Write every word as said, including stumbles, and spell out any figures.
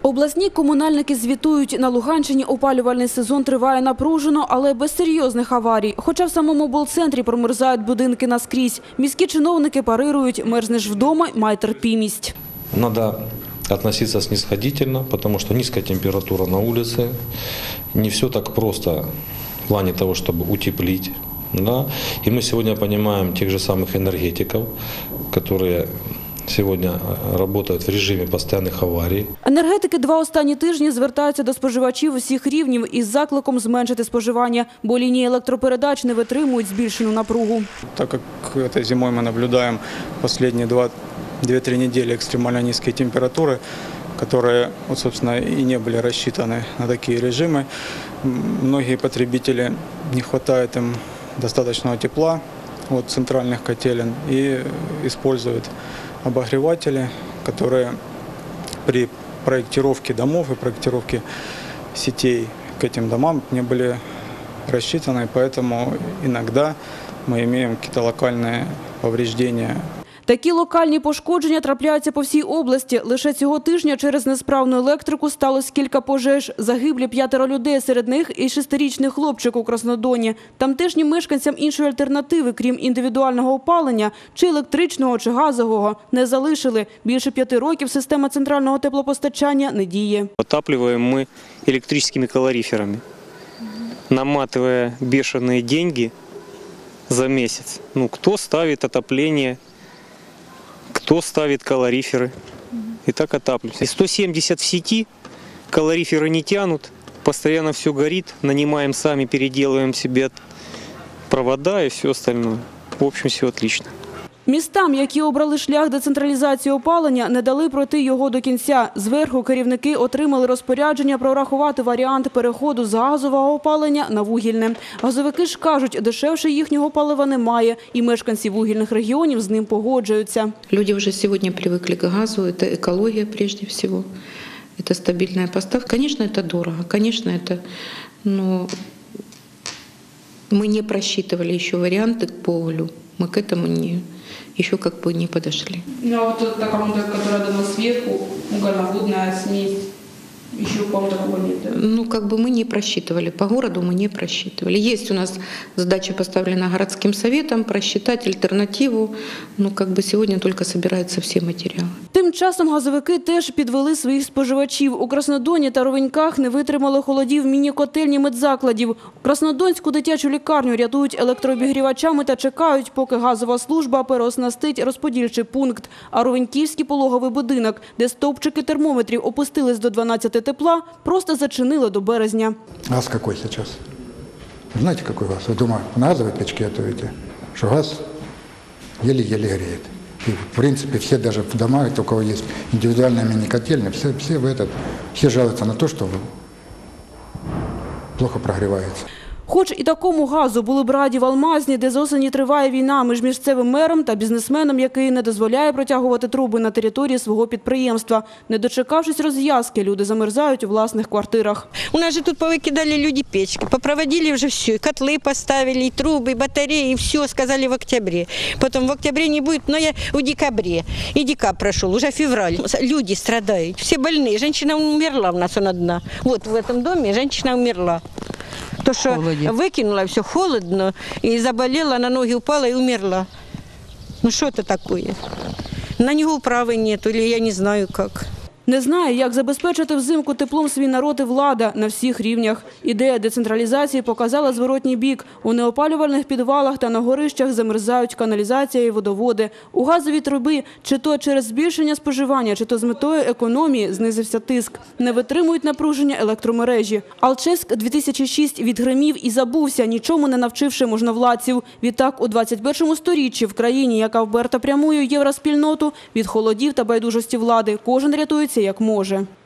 Обласні комунальники звітують, на Луганщині опалювальний сезон триває напружено, але без серйозних аварій. Хоча в самому облцентрі промерзають будинки наскрізь. Міські чиновники парирують: мерзнеш вдома, май терпімість. Надо относиться снисходительно, потому что низкая температура на улице. Не все так просто в плане того, чтобы утеплить. Да? И мы сегодня понимаем тех же самых энергетиков, которые сьогодні працюють в режимі постійних аварій. Енергетики два останні тижні звертаються до споживачів усіх рівнів із закликом зменшити споживання, бо лінії електропередач не витримують збільшену напругу. Так як цією зимою ми спостерігаємо останні дві-три недели экстремально низкие температуры, которые, вот, собственно, и не были рассчитаны на такие режимы. Многие потребители, не хватает им достаточного тепла от центральных котелен и используют обогреватели, которые при проектировке домов и проектировке сетей к этим домам не были рассчитаны, поэтому иногда мы имеем какие-то локальные повреждения. Такі локальні пошкодження трапляються по всій області. Лише цього тижня через несправну електрику сталося кілька пожеж. Загиблі п'ятеро людей, серед них і шестирічний хлопчик у Краснодоні. Тамтешнім мешканцям іншої альтернативи, крім індивідуального опалення, чи електричного, чи газового, не залишили. Більше п'яти років система центрального теплопостачання не діє. Отапливаем мы электрическими калориферами, наматывая бешеные деньги за месяц. Ну, кто ставит отопление, кто ставит калориферы. И так отапливаемся. сто семьдесят в сети, калориферы не тянут, постоянно все горит, нанимаем сами, переделываем себе провода и все остальное. В общем, все отлично. Містам, які обрали шлях децентралізації опалення, не дали пройти його до кінця. Зверху керівники отримали розпорядження прорахувати варіант переходу з газового опалення на вугільне. Газовики ж кажуть, дешевше їхнього палива немає, і мешканці вугільних регіонів з ним погоджуються. Люди вже сьогодні звикли к газу, це екологія прежде всего, це стабільна поставка. Звісно, це дорого, звісно, це, ну, ми не просчитывали ще варіанти по углю, ми к этому не... еще как бы не подошли. Ну а вот та команда, которая дана сверху, угольноводная смесь, еще, по-моему, такого нет, да? Ну, как бы мы не просчитывали, по городу мы не просчитывали. Есть у нас задача поставлена городским советом просчитать альтернативу, ну, как бы сегодня только собираются все материалы. Тим часом газовики теж підвели своїх споживачів. У Краснодоні та Ровеньках не витримали холодів міні-котельні медзакладів. Краснодонську дитячу лікарню рятують електрообігрівачами та чекають, поки газова служба переоснастить розподільчий пункт. А Ровеньківський пологовий будинок, де стовпчики термометрів опустились до дванадцяти тепла, просто зачинили до березня. Газ какой сейчас? Знаете, какой газ? Вы дома на газовой печке готовите, что газ еле-еле греет. И, в принципе, все даже в домах, у кого есть индивидуальная мини-котельня, все, все, в этот, все жалуются на то, что плохо прогревается. Хоч і такому газу були б раді в Алмазні, де з осені триває війна між місцевим мером та бізнесменом, який не дозволяє протягувати труби на території свого підприємства. Не дочекавшись розв'язки, люди замерзають у власних квартирах. У нас же тут повыкидали люди печки, попроводили уже все, котлы поставили, и трубы, и батареи, и все, сказали в октябре. Потом в октябре не будет, но я в декабре. И декабрь прошел, уже февраль. Люди страдают, все больные. Женщина умерла у нас, она одна. Вот в этом доме женщина умерла. То, что выкинула, все холодно, и заболела, на ноги упала и умерла. Ну что это такое? На него права нет, или я не знаю как. Не знає, як забезпечити взимку теплом свій народ і влада на всіх рівнях. Ідея децентралізації показала зворотній бік. У неопалювальних підвалах та на горищах замерзають каналізація і водоводи. У газовій труби, чи то через збільшення споживання, чи то з метою економії, знизився тиск. Не витримують напруження електромережі. Алчевськ дві тисячі шість відгримів і забувся, нічому не навчивши можновладців. Відтак, у двадцять першому сторіччі в країні, яка вперто прямує євроспільноту, від холодів та байдужості влади, кожен рятується як може.